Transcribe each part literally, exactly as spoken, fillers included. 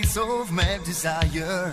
Memories of my desire.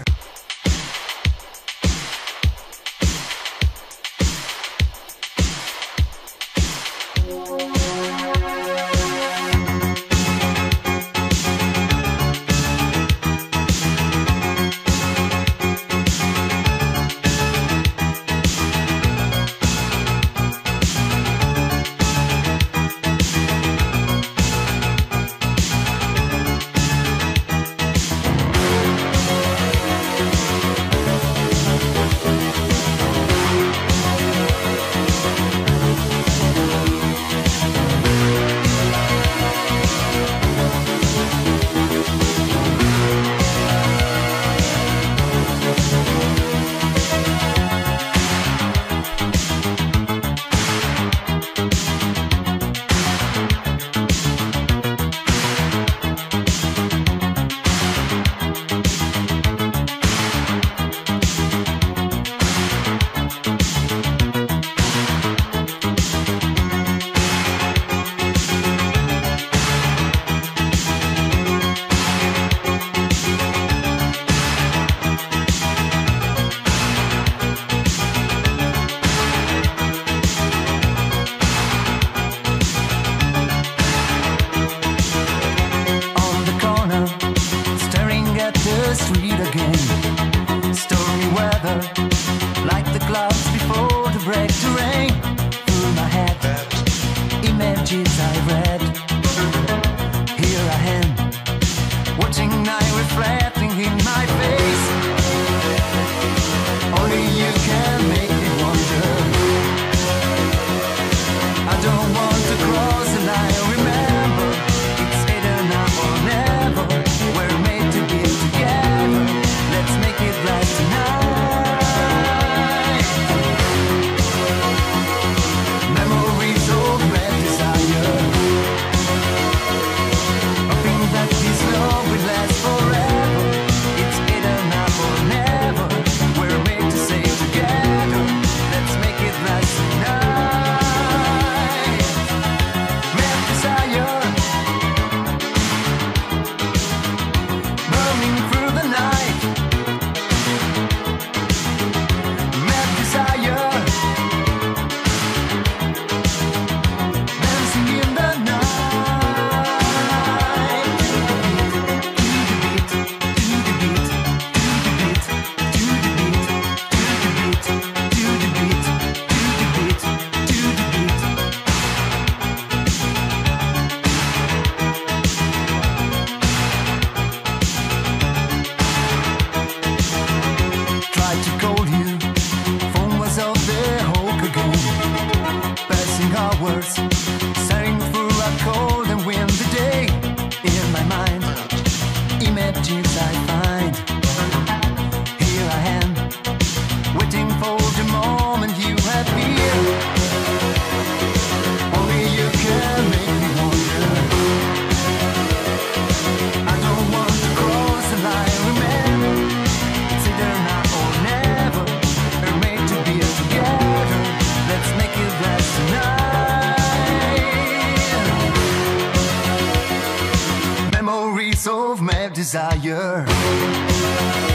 Street again, stormy weather, like the clouds before the break to rain. Through my head, images I read. Here I am, watching night reflecting in my face. Only you can make me wonder. I don't want to cross the line. Remember, it's either now or never. We're made to be together. Let's make it last tonight. Memories of my desire. Hoping that this love will last forever. It's either now or never. We're made to stay together. Let's make it last tonight. My desire, burning through the night. Mad desire, dancing in the night. To the beat, to the beat, to the beat, to the beat, to the beat, to the beat, to the beat, to the beat. Tried to call you, phone was off the hook again. Passing hours, staring through a cold and windy day. In my mind, images I find. Here I am, waiting for the moment you appear. Only you can make me wonder. I don't want to cross the line. Remember, it's either now or never. We're made to be together. Let's make it last tonight. Memories of my desire.